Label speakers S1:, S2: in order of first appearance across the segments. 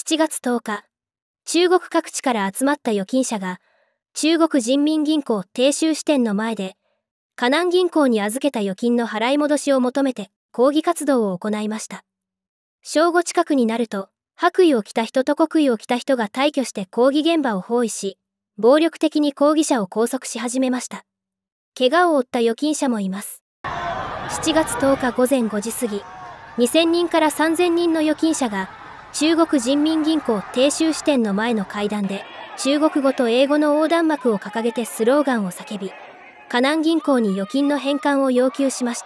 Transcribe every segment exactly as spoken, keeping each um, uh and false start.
S1: しちがつとおか、中国各地から集まった預金者が、中国人民銀行鄭州支店の前で、河南銀行に預けた預金の払い戻しを求めて抗議活動を行いました。正午近くになると、白衣を着た人と黒衣を着た人が大挙して抗議現場を包囲し、暴力的に抗議者を拘束し始めました。怪我を負った預金者もいます。しちがつとおかごぜんごじ過ぎ、にせんにんからさんぜんにんの預金者が、中国人民銀行鄭州支店の前の階段で、中国語と英語の横断幕を掲げてスローガンを叫び、河南銀行に預金の返還を要求しました。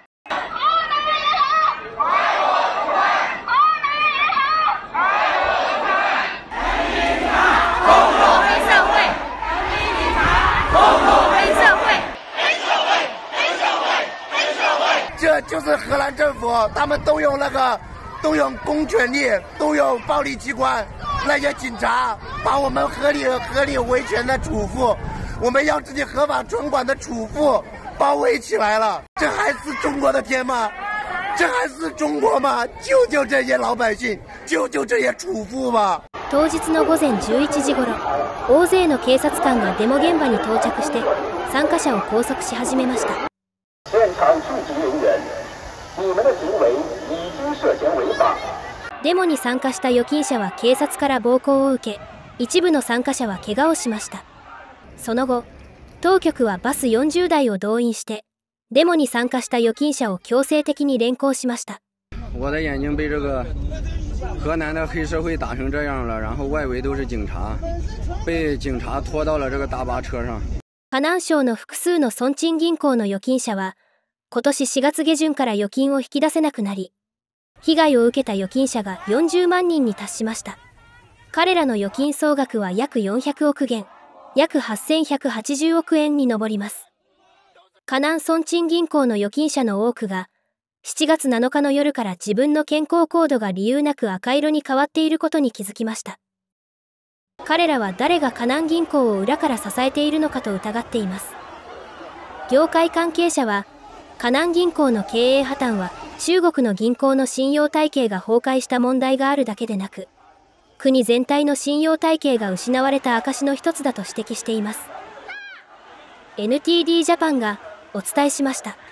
S2: 这就是荷兰政府，他们都用那个，都用公权力，都用暴力机关，那些警察把我们合理合理维权的储户，我们要自己合法存款的储户包围起来了。这还是中国的天吗？这还是中国吗？救救这些老百姓，救救这些储户吧。
S1: 当日の午前じゅういちじごろ、大勢の警察官がデモ現場に到着して参加者を拘束し始めました。
S3: 现场处级人员，你们的行为已经涉嫌违法。
S1: デモに参加した預金者は警察から暴行を受け、一部の参加者は怪我をしました。その後、当局はバスよんじゅうだいを動員して、デモに参加した預金者を強制的に連行しました。
S4: 我的眼睛被这个河南的黑社会打成这样了，然后外围都是警察，被警察拖到了这个大巴车上。
S1: 河南省の複数の村鎮銀行の預金者は、今年しがつげじゅんから預金を引き出せなくなり、被害を受けた預金者がよんじゅうまんにんに達しました。彼らの預金総額は約よんひゃくおくげん、約はっせんひゃくはちじゅうおくえんに上ります。河南村鎮銀行の預金者の多くが、しちがつなのかの夜から自分の健康コードが理由なく赤色に変わっていることに気づきました。彼らは誰が河南銀行を裏から支えているのかと疑っています。業界関係者は、河南銀行の経営破綻は中国の銀行の信用体系が崩壊した問題があるだけでなく、国全体の信用体系が失われた証の一つだと指摘しています。エヌティーディー ジャパンがお伝えしました。